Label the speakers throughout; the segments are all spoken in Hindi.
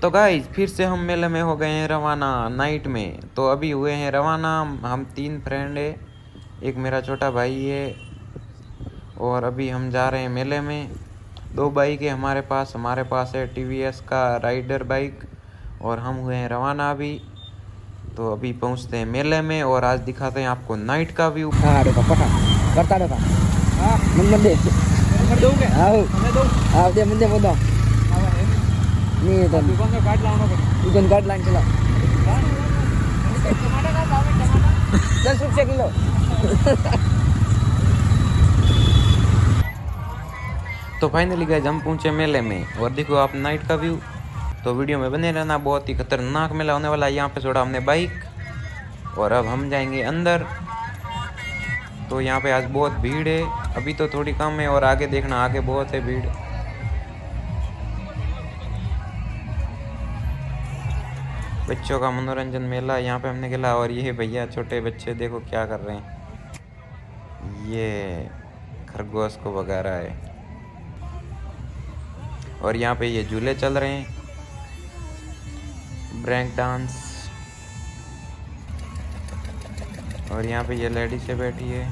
Speaker 1: तो गाइस फिर से हम मेले में हो गए हैं रवाना नाइट में। तो अभी हुए हैं रवाना हम 3 फ्रेंड है, एक मेरा छोटा भाई है और अभी हम जा रहे हैं मेले में। 2 बाइक है हमारे पास है TVS का राइडर बाइक और हम हुए हैं रवाना अभी। तो अभी पहुंचते हैं मेले में और आज दिखाते हैं आपको नाइट का व्यू।
Speaker 2: हाँ देखो पटा करता देखो हाँ मंदे दोगे आओ आओ दे मंदे बोलो नहीं तो दुकान का कार्ड लाना पड़ेगा। दुकान कार्ड लाइन चला टमाटर का दाम है टमाटर 10 रुपए किलो।
Speaker 1: तो फाइनली गाइस हम पहुंचे मेले में और देखो आप नाइट का व्यू। तो वीडियो में बने रहना, बहुत ही खतरनाक मेला होने वाला है। यहाँ पे छोड़ा हमने बाइक और अब हम जाएंगे अंदर। तो यहाँ पे आज बहुत भीड़ है, अभी तो थोड़ी कम है और आगे देखना आगे बहुत है भीड़। बच्चों का मनोरंजन मेला यहाँ पे हमने खेला और ये भैया छोटे बच्चे देखो क्या कर रहे हैं, ये खरगोश को भगा रहा है और यहाँ पे ये झूले चल रहे हैं, ब्रेक डांस। और यहाँ पे ये लेडी से बैठी है।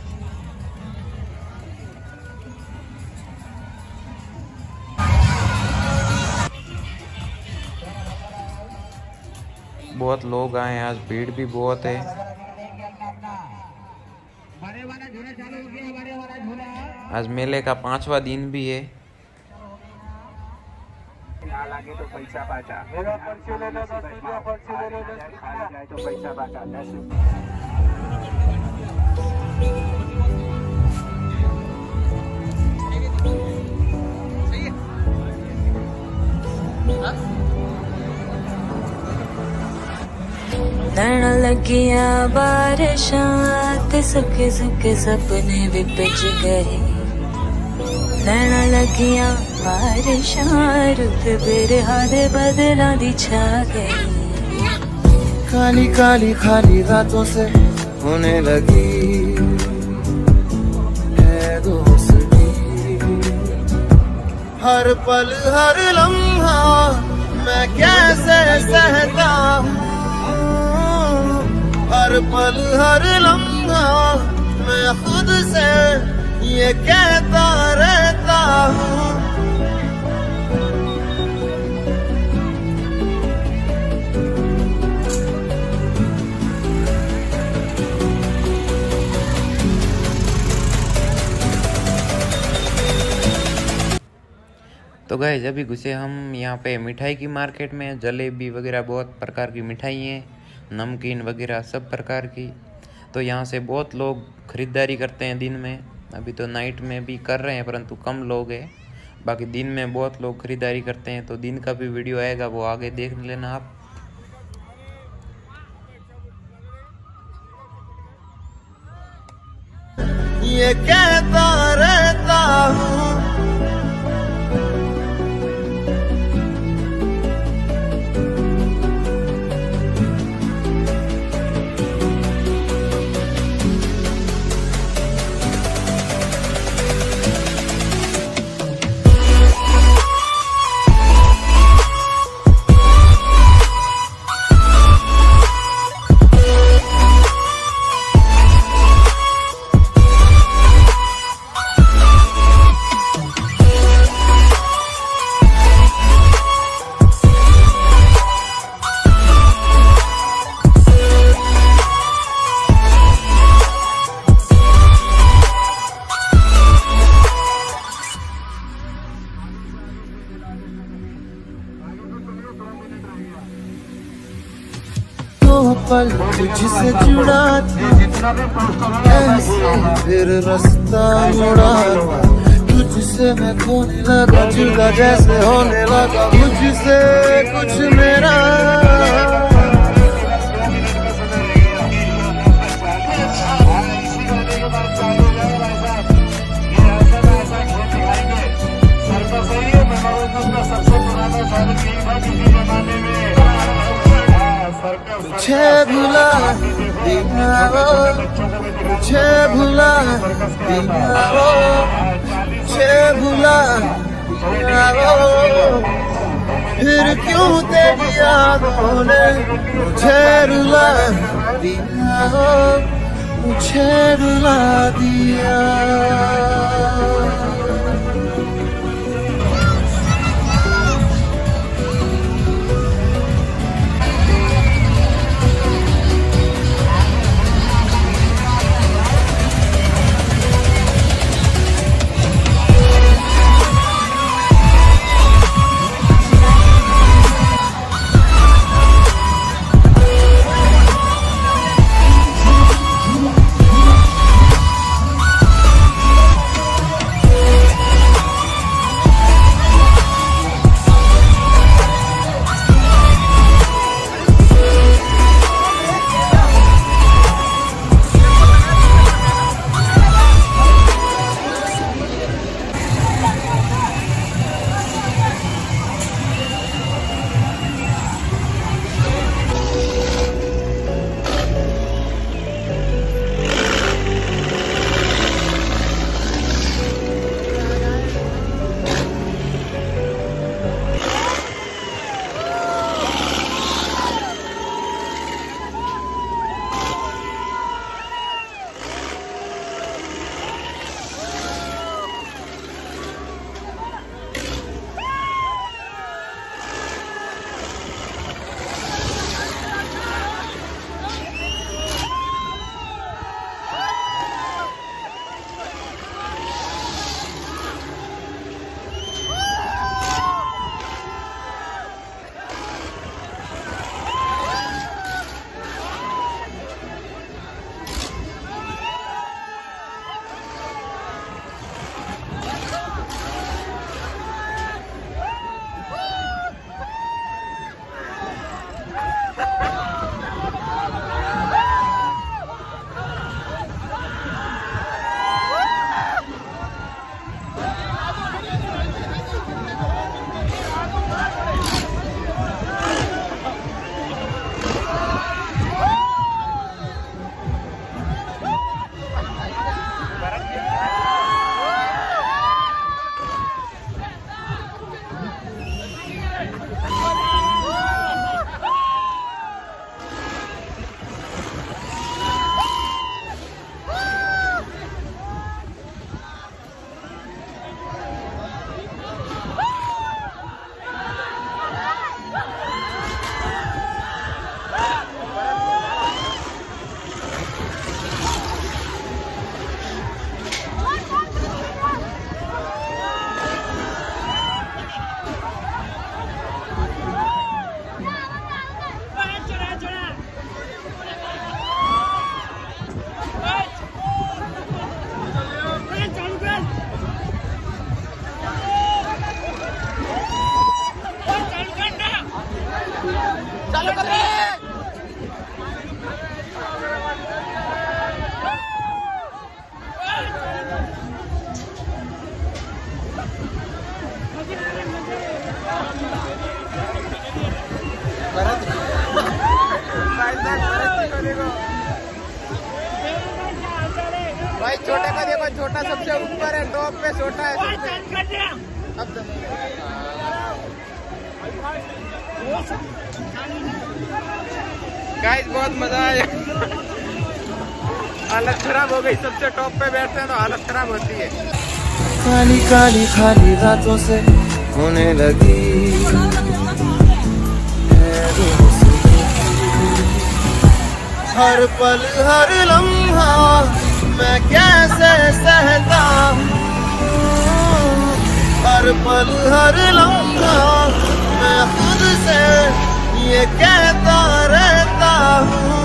Speaker 1: बहुत लोग आए हैं आज, भीड़ भी बहुत है। आज मेले का 5वां दिन भी है।
Speaker 3: तो पैसा बांटा मेरा पर्ची ले लो 10 रुपया पर्ची ले लो 10 रुपया जाए तो पैसा बांटा 10 रुपया।
Speaker 4: नैना लगिया बारिशां ते सुखे सुखे सपने भी पिच गए। नैना लगिया बारिशां रुत बिरहा दे बदला दी छा गई।
Speaker 5: काली काली खाली रातों से होने लगी है दोस्ती। हर पल हर लम्हा मैं कैसे सहता हूँ। हर पल हर लम्हा मैं खुद से ये कहता रहता हूँ।
Speaker 1: तो गाइस अभी घुसे हम यहाँ पे मिठाई की मार्केट में। जलेबी वगैरह बहुत प्रकार की मिठाई हैं, नमकीन वगैरह सब प्रकार की। तो यहाँ से बहुत लोग ख़रीदारी करते हैं दिन में। अभी तो नाइट में भी कर रहे हैं परंतु कम लोग हैं, बाकी दिन में बहुत लोग ख़रीदारी करते हैं। तो दिन का भी वीडियो आएगा, वो आगे देख लेना आप।
Speaker 5: ये कहता रहता हूँ। पल तुझसे जुड़ा था ऐसे फिर रास्ता मुड़ा था। तुझसे मैं खोने लगा जुदा जैसे होने लगा मुझसे कुछ मेरा। मुझे भुला दिया वो, मुझे भुला दिया वो, मुझे भुला दिया वो। फिर क्यों तेरी यादों ने मुझे रुला दिया, मुझे रुला दिया।
Speaker 1: भाई छोटे का देखो, छोटा सबसे ऊपर है, टॉप पे छोटा है सबसे। अब गाइस बहुत मजा आया, हालत खराब हो गई। सबसे टॉप पे बैठते हैं तो हालत खराब होती है।
Speaker 5: काली काली खाली रातों से होने लगी हर पल हर लम्हा मैं कैसे सहता हूँ, हर पल हर लम्हा मैं खुद से ये कहता रहता हूँ।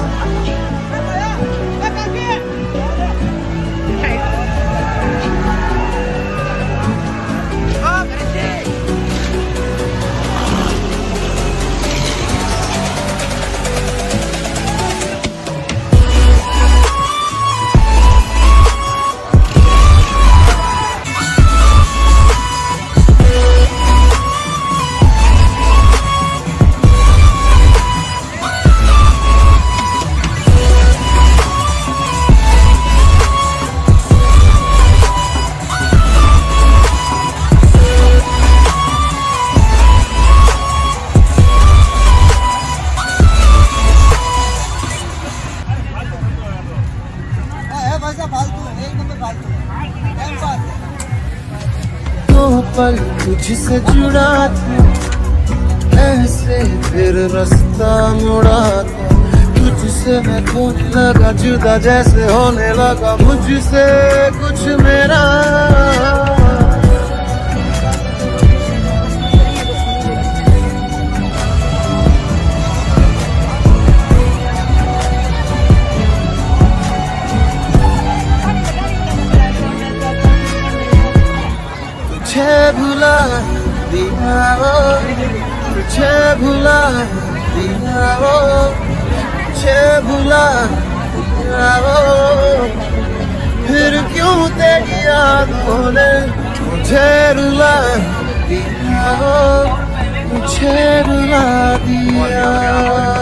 Speaker 5: पल तुझसे जुड़ा था, ऐसे फिर रास्ता मुड़ा था। तुझसे मैं खोने लगा, जुदा जैसे होने लगा मुझसे कुछ मेरा। तुझे भुला दिया वो, तुझे भुला दिया वो, तुझे भुला दिया वो, फिर क्यों तेरी यादों ने मुझे रुला दिया वो, मुझे रुला दिया।